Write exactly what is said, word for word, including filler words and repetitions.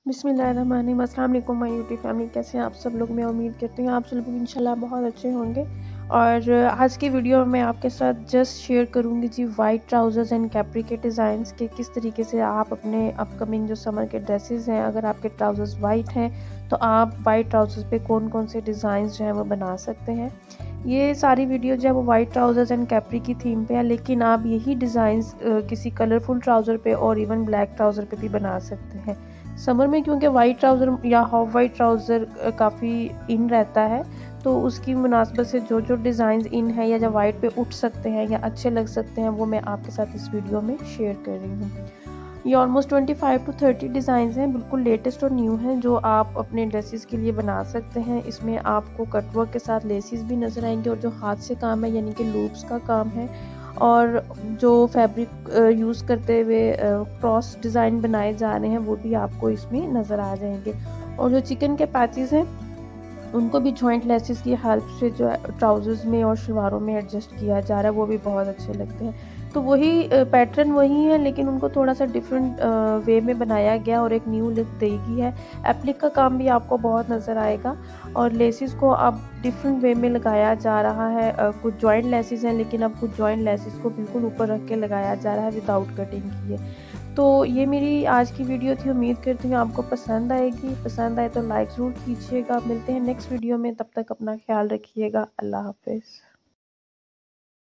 बिस्मिल्लाहिर्रहमानिर्रहीम। अस्सलाम वालेकुम माय यूट्यूब फैमिली, कैसे हैं आप सब लोग। मैं उम्मीद करती हूँ आप सब लोग इंशाल्लाह बहुत अच्छे होंगे। और आज की वीडियो में मैं आपके साथ जस्ट शेयर करूँगी जी वाइट ट्राउज़र्स एंड कैप्री के डिज़ाइंस के किस तरीके से आप अपने अपकमिंग जो समर के ड्रेसेस हैं, अगर आपके ट्राउज़र्स वाइट हैं तो आप वाइट ट्राउज़र्स पे कौन कौन से डिज़ाइंस जो हैं वो बना सकते हैं। ये सारी वीडियो जो है वो वाइट ट्राउज़र्स एंड कैप्री की थीम पे है, लेकिन आप यही डिज़ाइंस किसी कलरफुल ट्राउज़र पे और इवन ब्लैक ट्राउज़र पे भी बना सकते हैं। समर में क्योंकि वाइट ट्राउज़र या हाफ वाइट ट्राउज़र काफ़ी इन रहता है, तो उसकी मुनासबत से जो जो डिज़ाइन इन है या जो वाइट पे उठ सकते हैं या अच्छे लग सकते हैं वो मैं आपके साथ इस वीडियो में शेयर कर रही हूँ। ये ऑलमोस्ट पच्चीस टू तीस डिज़ाइन हैं, बिल्कुल लेटेस्ट और न्यू हैं, जो आप अपने ड्रेसेस के लिए बना सकते हैं। इसमें आपको कटवर्क के साथ लेसिस भी नज़र आएंगे और जो हाथ से काम है यानी कि लूप्स का काम है और जो फैब्रिक यूज़ करते हुए क्रॉस डिज़ाइन बनाए जा रहे हैं वो भी आपको इसमें नज़र आ जाएंगे। और जो चिकन के पैचेस हैं उनको भी जॉइंट लेसेस की हेल्प से जो है ट्राउज़र्स में और शलवारों में एडजस्ट किया जा रहा है, वो भी बहुत अच्छे लगते हैं। तो वही पैटर्न वही है, लेकिन उनको थोड़ा सा डिफरेंट वे में बनाया गया और एक न्यू लुक देगी है। एप्लिक का काम भी आपको बहुत नज़र आएगा और लेसिस को अब डिफरेंट वे में लगाया जा रहा है। कुछ जॉइंट लेसिस हैं, लेकिन अब कुछ जॉइंट लेसिस को बिल्कुल ऊपर रख के लगाया जा रहा है विदाउट कटिंग किए। तो ये मेरी आज की वीडियो थी, उम्मीद करती हूँ आपको पसंद आएगी। पसंद आए तो लाइक ज़रूर कीजिएगा। मिलते हैं नेक्स्ट वीडियो में, तब तक अपना ख्याल रखिएगा। अल्लाह हाफिज़।